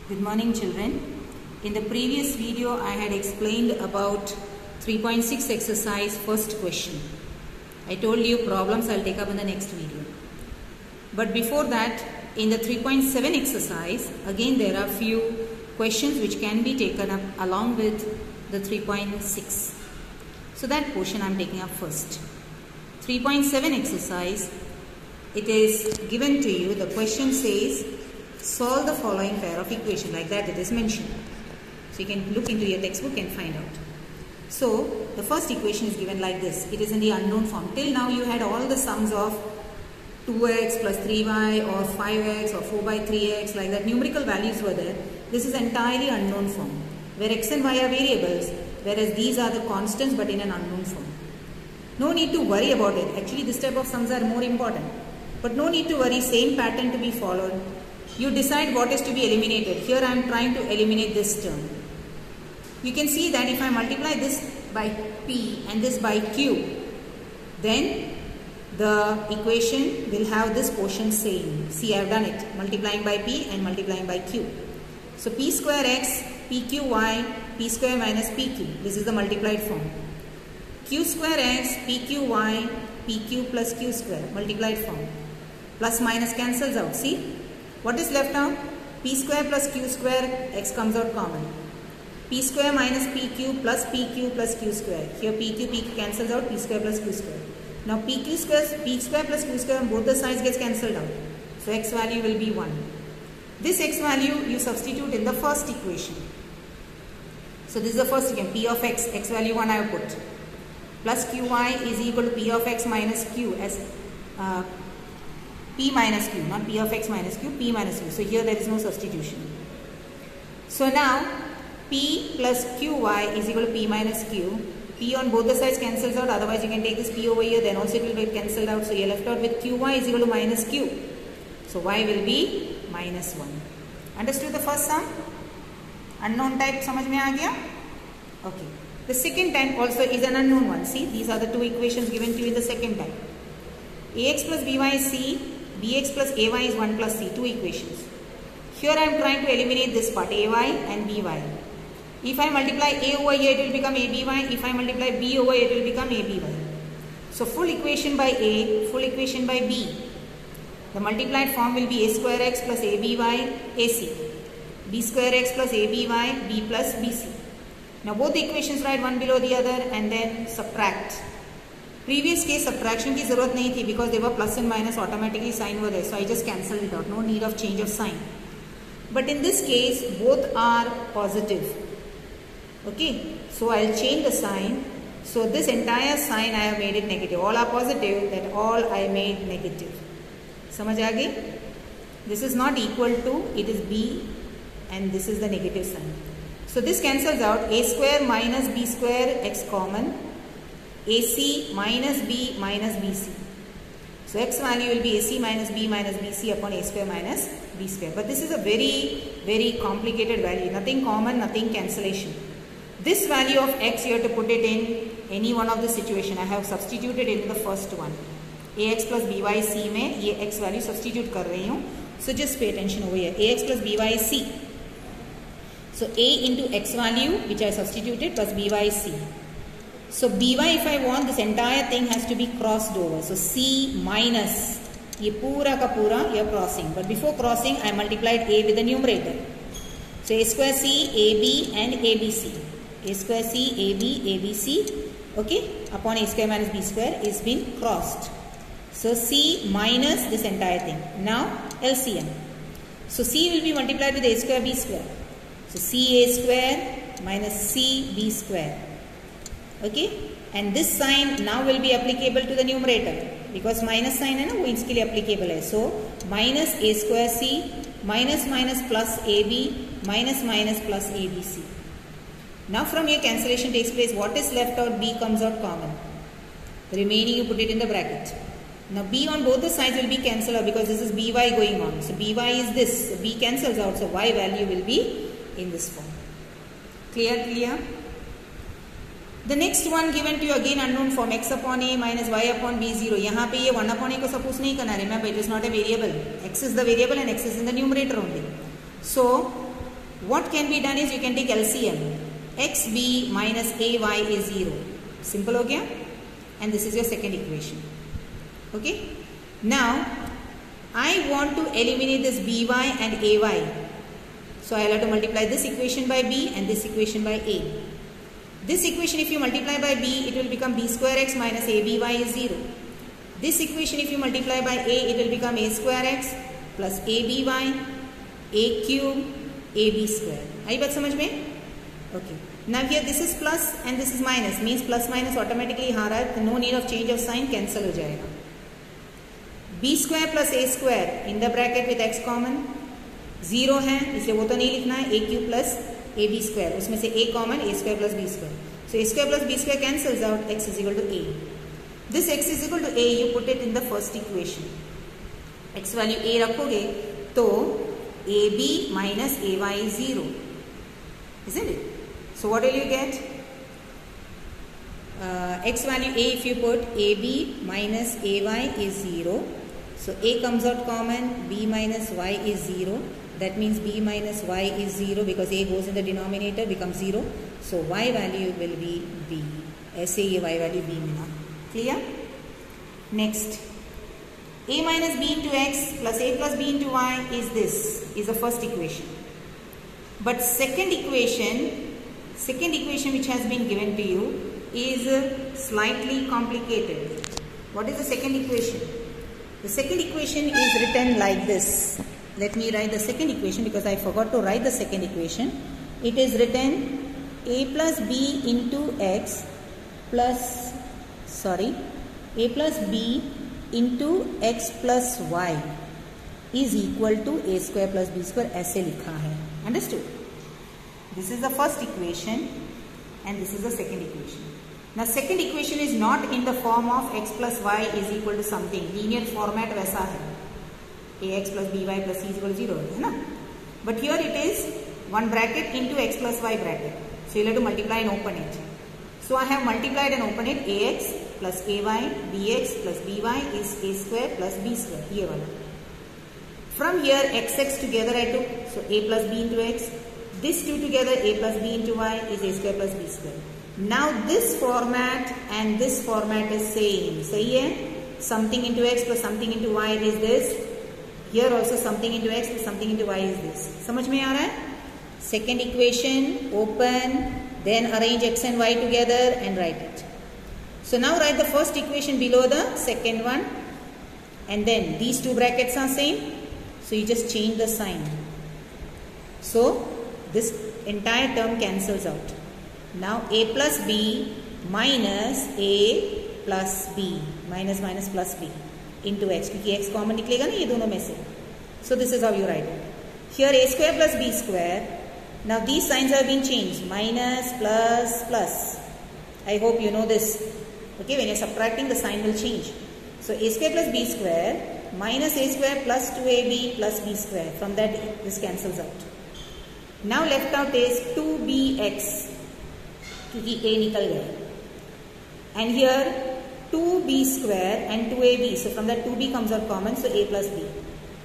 Good morning, children. In the previous video I had explained about 3.6 exercise first question. I told you problems I'll take up in the next video. But before that, in the 3.7 exercise, again there are few questions which can be taken up along with the 3.6. So that portion I'm taking up first. 3.7 exercise, it is given to you. The question says solve the following pair of equation, like that it is mentioned. So you can look into your textbook and find out. So the first equation is given like this. It is in the unknown form. Till now you had all the sums of 2x plus 3y or 5x or 4 by 3x, like that. Numerical values were there. This is entirely unknown form, where x and y are variables, whereas these are the constants but in an unknown form. No need to worry about it. Actually this type of sums are more important. But no need to worry, same pattern to be followed. You decide what is to be eliminated. Here I am trying to eliminate this term. You can see that if I multiply this by p and this by q, then the equation will have this portion same. See, I have done it. Multiplying by p and multiplying by q. So p square x, pqy, p square minus pq. This is the multiplied form. Q square x, pqy, pq plus q square. Multiplied form. Plus minus cancels out. See? What is left out? P square plus q square, x comes out common. P square minus pq plus pq plus q square. Here pq cancels out, p square plus q square. Now p square plus q square on both the sides gets cancelled out. So x value will be 1. This x value you substitute in the first equation. So this is the first equation. P of x, x value 1 I have put. Plus qy is equal to p of x minus q as p minus q, not p of x minus q, p minus q. So here there is no substitution. So now p plus qy is equal to p minus q. P on both the sides cancels out, otherwise you can take this p over here, then also it will get cancelled out. So you are left out with qy is equal to minus q. So y will be minus 1. Understood the first sum? Unknown type समझ में आ गया? Okay. The second type also is an unknown one. See, these are the two equations given to you in the second type. Ax plus by is c, bx plus ay is 1 plus c, two equations. Here I am trying to eliminate this part, ay and by. If I multiply a over here, it will become aby. If I multiply b over here, it will become aby. So full equation by a, full equation by b. The multiplied form will be a square x plus aby ac, b square x plus aby b plus bc. Now both the equations write one below the other and then subtract. Previous case subtraction की जरूरत नहीं थी because they were plus and minus, automatically sign were there, so I just cancelled it out. No need of change of sign. But in this case both are positive. Okay, so I'll change the sign. So this entire sign I have made it negative. All are positive, that all I made negative. समझ आ गई? This is not equal to, it is b and this is the negative sign. So this cancels out. A square minus b square, x common. AC minus b minus bc. So x value will be AC minus b minus bc upon a square minus b square. But this is a very complicated value. Nothing common, nothing cancellation. This value of x you have to put it in any one of the situation. I have substituted it in the first one. ax plus by c में ये x value substitute कर रही हूँ. So just pay attention over here. ax plus by is c. So a into x value which I substituted plus by c. So by, if I want, this entire thing has to be crossed over. So c minus, ये पूरा का पूरा you are crossing. But before crossing I multiplied a with the numerator. So a square c, ab and abc. A square c, ab, abc, okay, upon a square minus b square is been crossed. So c minus this entire thing. Now LCM. So c will be multiplied with a square b square. So ca square minus cb square. Okay, and this sign now will be applicable to the numerator because minus sign है ना वो इसके लिए applicable है. So minus a square c minus minus plus ab minus minus plus abc. Now from here cancellation takes place. What is left out? B comes out common. The remaining you put it in the bracket. Now b on both the sides will be cancelled out because this is by going on. So by is this. So b cancels out. So y value will be in this form. Clear? The next one given to you again unknown form, x upon a minus y upon b 0. यहाँ पे ये 1 upon a को suppose नहीं करना. Remember, it is not a variable. X is the variable and x is in the numerator only. So what can be done is you can take LCM. xb minus ay is 0. Simple हो गया? And this is your second equation. Okay? Now, I want to eliminate this by and ay. So, I will have to multiply this equation by b and this equation by a. This equation, if you multiply by b, it will become b square x minus aby is 0. This equation, if you multiply by a, it will become a square x plus aby, a cube, ab square. आई बात समझ में? Okay. Now here this is plus and this is minus. Means plus minus automatically यहाँ रहा है. No need of change of sign. Cancel हो जाएगा. b square plus a square in the bracket with x common 0 है, इसलिए वो तो नहीं लिखना है. a cube plus ab square, उसमें से a common, a square plus b square. So a square plus b square cancels out. X is equal to a. This x is equal to a, you put it in the first equation. x value a रखोगे तो ab minus ay is 0, isn't it? So what will you get? X value a, if you put ab minus ay is 0. So a comes out common, b minus y is 0. That means b minus y is 0 because a goes in the denominator, becomes 0. So y value will be b. ऐसे ये y value b मिला. Clear? Next, a minus b into x plus a plus b into y is this, is the first equation. But second equation which has been given to you is slightly complicated. What is the second equation? The second equation is written like this. Let me write the second equation because I forgot to write the second equation. It is written a plus b into x plus, a plus b into x plus y is equal to a square plus b square. ऐसे लिखा है. Understood? This is the first equation and this is the second equation. Now second equation is not in the form of x plus y is equal to something. Linear format वैसा है. ax plus by plus c is equal to 0 है ना? But here it is one bracket into x plus y bracket. So you have to multiply and open it. So I have multiplied and opened it. ax plus ay bx plus by is a square plus b square. ये वाला. From here xx together I took. So a plus b into x. This two together a plus b into y is a square plus b square. Now this format and this format is same. सही है? Something into x plus something into y is this. Here also something into x plus something into y is this. समझ में आ रहा है? Second equation, open, then arrange x and y together and write it. So now write the first equation below the second one, and then these two brackets are same. So you just change the sign. So this entire term cancels out. Now a plus b minus a plus b, minus minus plus b into x, क्योंकि x common निकलेगा ना ये दोनों में से. So this is how you write it. Here a square plus b square. Now these signs have been changed. Minus plus plus. I hope you know this. Okay, when you're subtracting, the sign will change. So a square plus b square minus a square plus 2ab plus b square. From that this cancels out. Now left out is 2bx, क्योंकि a निकल गया. And here 2b square and 2ab. So from that 2b comes out common. So a plus b.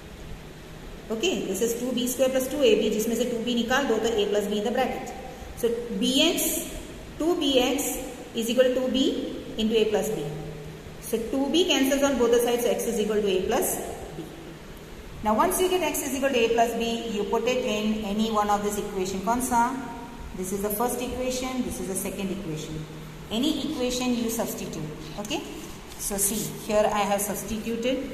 Okay, this is 2b square plus 2ab, जिसमें से 2b निकाल दो तो a plus b in the bracket. So bx, 2bx is equal to 2b into a plus b. So 2b cancels on both the sides, so x is equal to a plus b. Now once you get x is equal to a plus b, you put it in any one of this equation. कौन सा? This is the first equation, this is the second equation. Any equation you substitute. Okay? So see, here I have substituted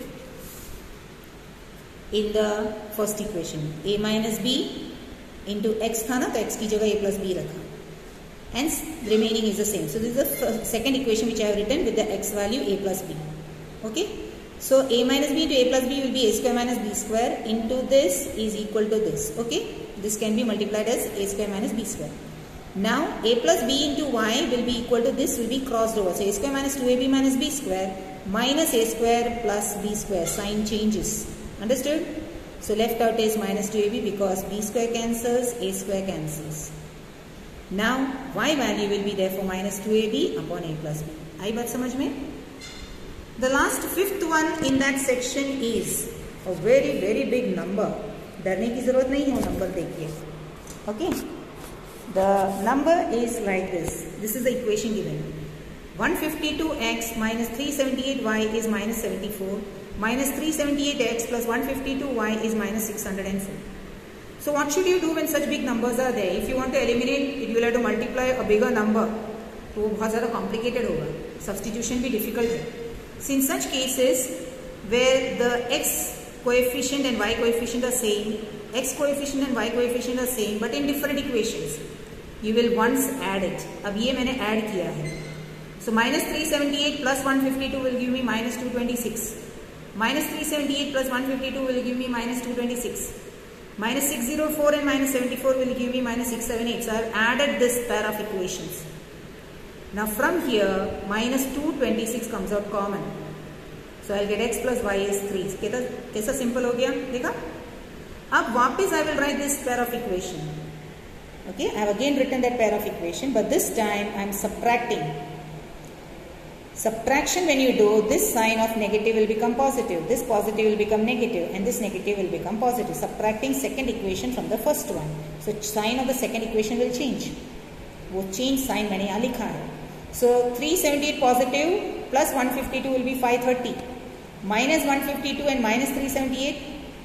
in the first equation. A minus b into x था ना, तो x की जगह a plus b रखा. Hence remaining is the same. So this is the second equation which I have written with the x value a plus b. Okay. So a minus b into a plus b will be a square minus b square into this is equal to this. Okay. This can be multiplied as a square minus b square. Now a plus b into y will be equal to this, will be crossed over. So a square minus 2ab minus b square minus a square plus b square. Sign changes. Understood? So left out is minus 2ab because b square cancels, a square cancels. Now y value will be therefore minus 2ab upon a plus b. आई बात समझ में? The last fifth one in that section is a very big number. डरने की जरूरत नहीं है वो number देखिए. Okay, the number is like this. This is the equation given. 152x minus 378y is minus 74. Minus 378x plus 152y is minus 604. So what should you do when such big numbers are there? If you want to eliminate it, you will have to multiply a bigger number. तो वो बहुत ज़्यादा complicated होगा. Substitution भी difficult है. So in such cases where the x coefficient and y coefficient are same, x coefficient and y coefficient are same but in different equations, you will once add it. अब ये मैंने add किया है. So minus 378 plus 152 will give me minus 226. Minus 378 plus 152 will give me minus 226. Minus 604 and minus 74 will give me minus 678. So I have added this pair of equations. Now from here, minus 226 comes out common. So I'll get x plus y is 3. कैसा simple हो गया? देखा? अब वापस I will write this pair of equation. Okay, I have again written that pair of equation, but this time I am subtracting. Subtraction, when you do, this sign of negative will become positive, this positive will become negative, and this negative will become positive. Subtracting second equation from the first one. So sign of the second equation will change. वो change sign मैंने यहाँ लिखा है. So 378 positive plus 152 will be 530. Minus 152 and minus 378,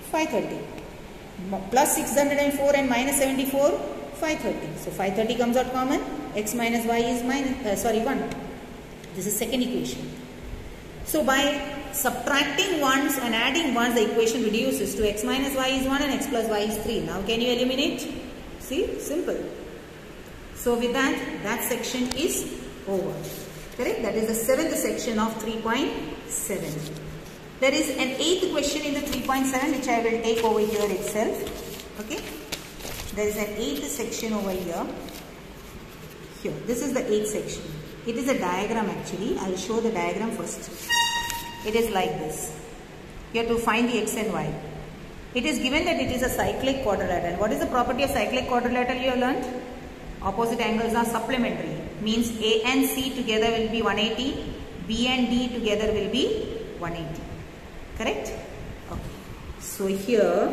530. Plus 604 and minus 74, 530. So 530 comes out common. X minus y is 1. This is second equation. So by subtracting ones and adding ones, the equation reduces to x minus y is 1 and x plus y is 3. Now can you eliminate? See, simple. So with that section is over. Correct? That is the seventh section of 3.7. There is an eighth question in the 3.7 which I will take over here itself. Okay? There is an eighth section over here. Here. This is the eighth section. It is a diagram actually. I will show the diagram first. It is like this. You have to find the x and y. It is given that it is a cyclic quadrilateral. What is the property of cyclic quadrilateral you have learnt? Opposite angles are supplementary. Means A and C together will be 180. B and D together will be 180. Correct? Okay. So here,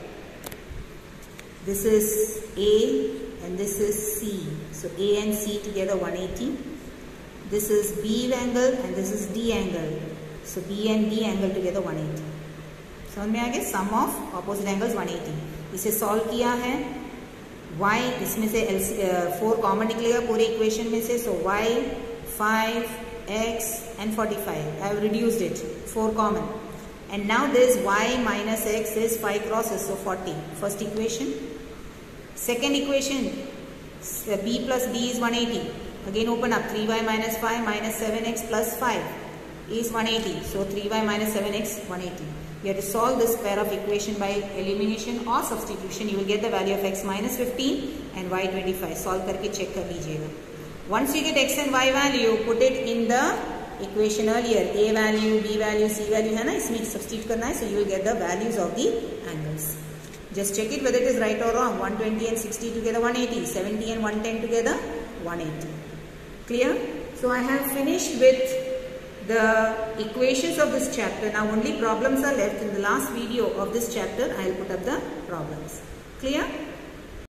this is A and this is C. So A and C together 180. This is B angle and this is D angle. So B and D angle together 180. समझ में आ गया? Sum of opposite angles 180. इसे solve किया है. Y इसमें से 4 common निकलेगा पूरे equation में से. So Y 5 X and 45. I have reduced it. 4 common. And now this Y minus X is 5 crosses. So 40. First equation. Second equation. B plus D is 180. Again open up. 3y minus 5 minus 7x plus 5 is 180. So 3y minus 7x 180. You have to solve this pair of equation by elimination or substitution. You will get the value of x minus 15 and y 25. Solve करके check कर लीजिएगा. Once you get x and y value, put it in the equation earlier. A value, B value, C value है ना, इसमें substitute करना है. So you will get the values of the angles. Just check it whether it is right or wrong. 120 and 60 together 180. 70 and 110 together 180. Clear? So I have finished with the equations of this chapter. Now only problems are left. In the last video of this chapter, I will put up the problems. Clear?